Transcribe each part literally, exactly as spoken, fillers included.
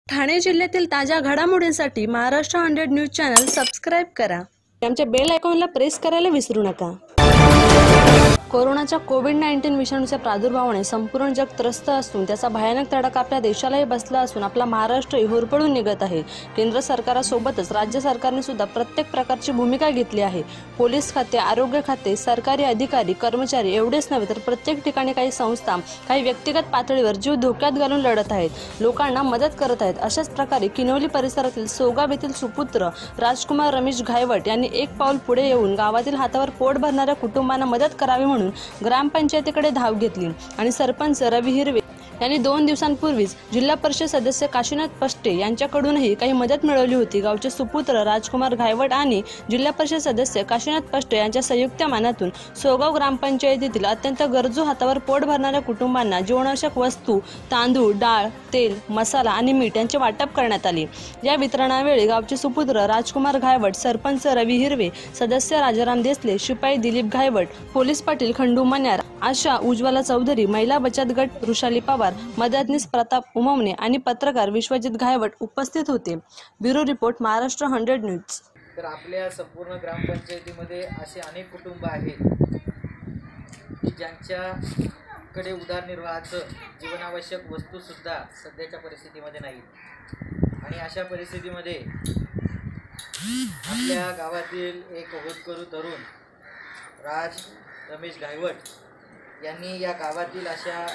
ठाणे जिल्ह्यातील ताज्या घडामोडींसाठी Maharashtra hundred news channel subscribe करा. आमच्या बेल आयकॉनला प्रेस करायला विसरू नका. कोरोनाच्या कोविड नाईन्टीन विषाणूच्या प्रादुर्भावाने संपूर्ण जग त्रस्त असून त्याचा भयानक तडाखा आपल्या देशालाही बसला असून आपला महाराष्ट्रही होरपळून निघत आहे. केंद्र सरकारासोबतच राज्य सरकारने सुद्धा प्रत्येक प्रकारची भूमिका घेतली आहे. पोलीस खाते, आरोग्य खाते, सरकारी अधिकारी, कर्मचारी एवढेच नव्हे तर प्रत्येक ठिकाणी काही संस्था काही व्यक्तिगत पातळीवर जीव धोक्यात घालून लढत आहेत, लोकांना मदत करत आहेत. अशाच प्रकारे किनवली परिसरातील सोगाव येथील सुपुत्र राजकुमार रमेश घायवट यांनी एक पाऊल पुढे येऊन गावातील हातावर पोट भरणाऱ्या कुटुंबांना मदत करावी म्हणून ग्रामपंचायतीकडे धाव घेतली आणि सरपंच रवी हिरवे यांनी दोन दिवसांपूर्वीच जिल्हा परिषद सदस्य काशीनाथ पष्टे यांच्याकडूनही काही मदत मिळवली होती. गावचे सुपुत्र राजकुमार घायवट आणि जिल्हा परिषद सदस्य काशीनाथ पष्टे यांच्या संयुक्त मानातून सोगाव ग्रामपंचायतीतील अत्यंत गरजू हातावर पोट भरणाऱ्या कुटुंबांना जीवनावश्यक वस्तू, तांदूळ, डाळ, तेल, मसाला आणि मीठ यांचे वाटप करण्यात आले. या वितरणावेळी गावचे सुपुत्र राजकुमार घायवट, सरपंच रवी हिरवे, सदस्य राजाराम देसले, शिपाई दिलीप घायवट, पोलीस पाटील खंडू मन्यार, आशा उज्ज्वला चौधरी, महिला बचत गट वृषाली पवार, मदतनीस प्रताप उमवणे आणि पत्रकार विश्वजित घायवट उपस्थित होते. Bureau report, Maharashtra hundred news. तर आपल्या संपूर्ण ग्रामपंचायतीमध्ये असे अनेक कुटुंब आहेत की ज्यांच्याकडे उदरनिर्वाहाचं जीवनावश्यक वस्तूसुद्धा सध्याच्या परिस्थितीमध्ये नाही. आणि अशा परिस्थितीमध्ये आपल्या गावातील एक होतकरू तरुण राज रमेश घायवट यांनी या गावातील अशा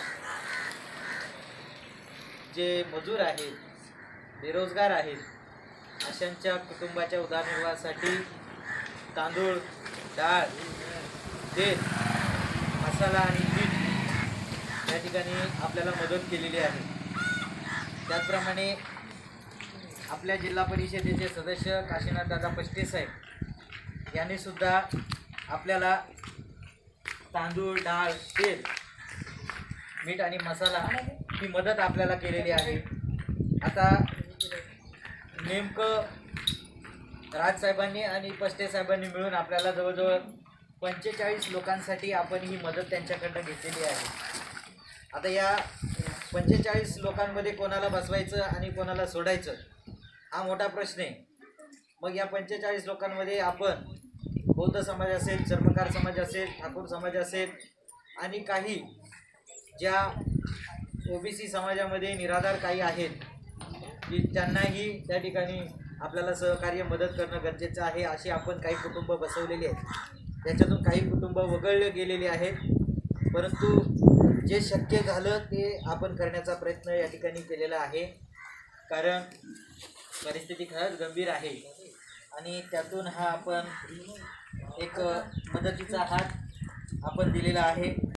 जे मजूर आहेत, बेरोजगार आहेत, अशांच्या कुटुंबाच्या उदरनिर्वाहासाठी तांदूळ, डाळ, तेल, मसाला आणि मीठ या ठिकाणी आपल्याला मदत केलेली आहे. त्याचप्रमाणे आपल्या जिल्हा परिषदेचे सदस्य काशीनाथ दादा पष्टे साहेब यांनी सुद्धा आपल्याला तांदूळ, डाळ, तेल, मीठ आणि मसाला ही मदत आपल्याला केलेली आहे. आता नेमकं राजसाहेबांनी आणि पष्टे साहेबांनी मिळून आपल्याला जवळजवळ पंचेचाळीस लोकांसाठी आपण ही मदत त्यांच्याकडनं घेतलेली आहे. आता या पंचेचाळीस लोकांमध्ये कोणाला बसवायचं आणि कोणाला सोडायचं हा मोठा प्रश्न आहे. मग या पंचेचाळीस लोकांमध्ये आपण बौद्ध समाज असेल, चर्मकार समाज असेल, ठाकूर समाज असेल आणि काही ज्या ओबीसी समाजामध्ये निराधार काही आहेत की त्यांनाही त्या ठिकाणी आपल्याला सहकार्य मदत करणं गरजेचं आहे. अशी आपण काही कुटुंब बसवलेली आहेत. त्याच्यातून काही कुटुंब वगळले गेलेली आहेत, परंतु जे शक्य झालं ते आपण करण्याचा प्रयत्न या ठिकाणी केलेला आहे. कारण परिस्थिती खरंच गंभीर आहे आणि त्यातून हा आपण एक मदतीचा हात आपण दिलेला आहे.